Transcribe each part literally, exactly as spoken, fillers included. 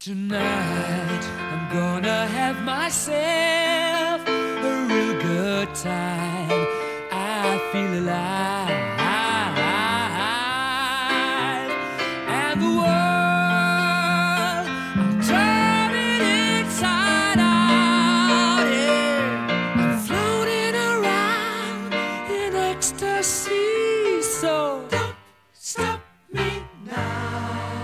Tonight I'm gonna have myself a real good time. I feel alive, and the world, I'll turn it inside out. Yeah, I'm floating around in ecstasy. So don't stop me now.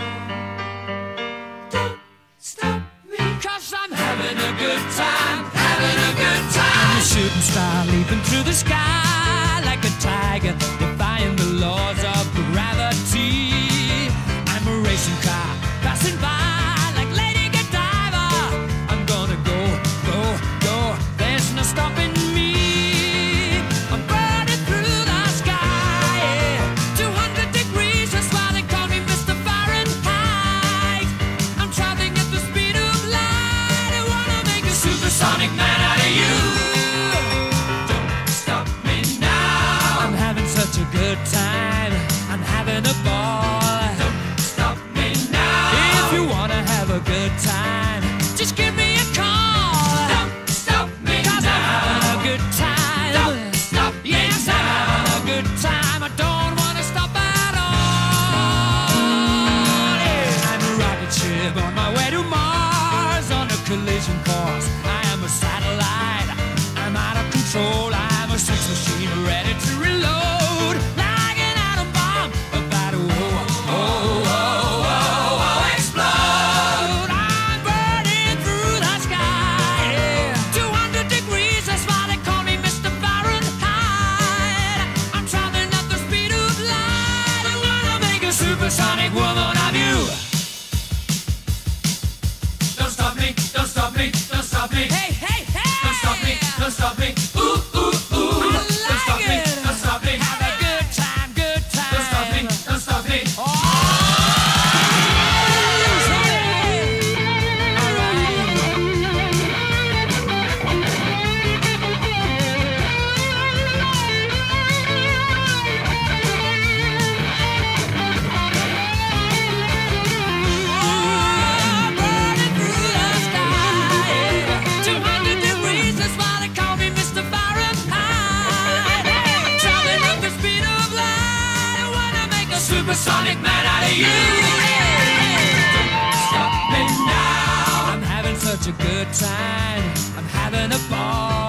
Having a good time, having a good time. I'm a shooting star leaping through the sky like a tiger, defying the laws of gravity. I'm a racing car passing by like Lady Godiva. I'm gonna go, go, go. There's no stopping me. I'm burning through the sky, yeah. two hundred degrees, that's why they call me Mister Fahrenheit. I'm traveling at the speed of light. Supersonic man out of you. Don't stop me now. I'm having such a good time. I'm having a ball. Don't stop me now. If you wanna have a good time, just give me a call. Don't stop me now. 'Cause I'm having a good time. Don't stop me yes, now. I'm having a good time. I don't wanna stop at all. Yeah. I'm a rocket ship on my way to Mars on a collision course. I'm a satellite, I'm out of control. I'm a sex machine ready to reload, like an atom bomb about to oh, oh, oh, oh, oh, explode. I'm burning through the sky, yeah. two hundred degrees, that's why they call me Mister Fahrenheit. I'm traveling at the speed of light. I wanna make a supersonic woman of you. Don't stop me, don't stop me, don't stop me. Hey, hey, hey! Don't stop me, don't stop me. Ooh, ooh, ooh. I like don't stop it. me, don't stop me. Have a good time, good time. Don't stop me, don't stop me. Oh! Supersonic man out of you. Don't stop me now. I'm having such a good time. I'm having a ball.